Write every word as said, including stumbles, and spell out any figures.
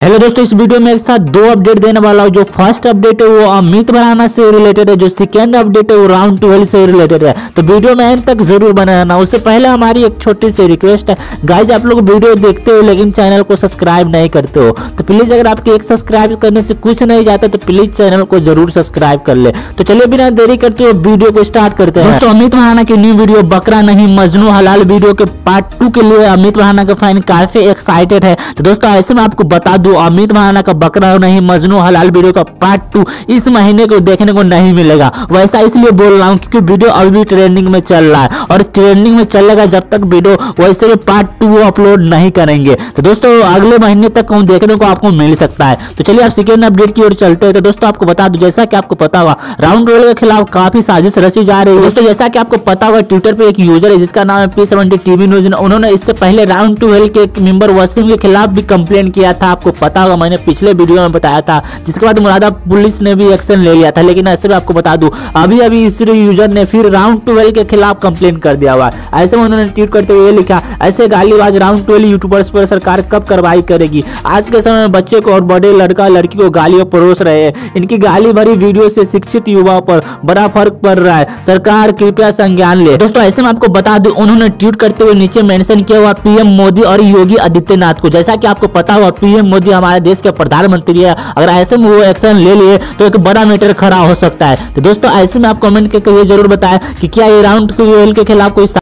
Hello दोस्तों, इस video में एक साथ दो अपडेट देने वाला हूँ। जो फर्स्ट अपडेट है वो अमित भड़ाना से रिलेटेड है, जो सेकंड अपडेट है वो राउंड ट्वेल्व से रिलेटेड है। तो वीडियो में एंड तक जरूर बने रहना। उससे पहले हमारी एक छोटी सी रिक्वेस्ट है गाइज, आप लोग वीडियो देखते हो लेकिन चैनल को सब्सक्राइब नहीं करते हो, तो प्लीज अगर आपके एक सब्सक्राइब करने से कुछ नहीं जाता तो प्लीज चैनल को जरूर सब्सक्राइब कर ले। तो चलिए बिना देरी करते हुए वीडियो को स्टार्ट करते हैं। दोस्तों, अमित भड़ाना की न्यू वीडियो बकरा नहीं मजनू हलाल वीडियो के पार्ट टू के लिए अमित भड़ाना का फैन काफी एक्साइटेड है। तो दोस्तों ऐसे में आपको बता दूं, अमित भड़ाना का बकरा नहीं मजनू हलाल वीडियो का पार्ट टू इस महीने को देखने को नहीं मिलेगा। वैसा इसलिए बोल रहा हूं क्योंकि वीडियो अभी भी ट्रेंडिंग में चल रहा है और ट्रेंडिंग में चलेगा जब तक वीडियो, वैसे भी पार्ट टू वो अपलोड नहीं करेंगे। तो दोस्तों अगले महीने तक हम देखने को आपको मिल सकता है। तो चलिए आप सेकेंड अपडेट की ओर चलते हैं। तो दोस्तों आपको बता दूं, जैसा कि आपको पता होगा राउंड ट्वेल्व के खिलाफ काफी साजिश रची जा रही है। दोस्तों जैसा कि आपको पता होगा, ट्विटर पे एक यूजर है जिसका नाम है पी सेवेंटी टीवी न्यूज, उन्होंने इससे पहले राउंड ट्वेल्व के एक मेंबर वसीम के खिलाफ भी कंप्लेंट किया था। आपको पता होगा, मैंने पिछले वीडियो में बताया था, जिसके बाद मुरादा पुलिस ने भी एक्शन ले लिया था। लेकिन ऐसे में आपको बता दूं, अभी अभी इस यूजर ने फिर राउंड ट्वेल्व के खिलाफ कंप्लेंट कर दिया हुआ है। ऐसे में उन्होंने ट्वीट करते हुए लिखा, ऐसे गालीबाज राउंड ट्वेल्व यूट्यूबर्स पर सरकार कब कार्रवाई करेगी। आज के समय में बच्चे को और बड़े लड़का लड़की को गालियां परोस रहे हैं। इनकी गाली भरी वीडियो से शिक्षित युवाओं पर बड़ा फर्क पड़ रहा है। सरकार कृपया संज्ञान ले। दोस्तों ऐसे में आपको बता दूं, उन्होंने ट्वीट करते हुए नीचे मेंशन किया हुआ पीएम मोदी और योगी आदित्यनाथ को। जैसा कि आपको पता होगा, पीएम मोदी हमारे देश के प्रधानमंत्री है। अगर ऐसे में वो एक्शन ले लिए तो एक बड़ा मैटर खड़ा हो सकता है। तो दोस्तों ऐसे में आप कमेंट करके ये जरूर बताएं कि क्या ये राउंड ट्वेल्व के खिलाफ कोई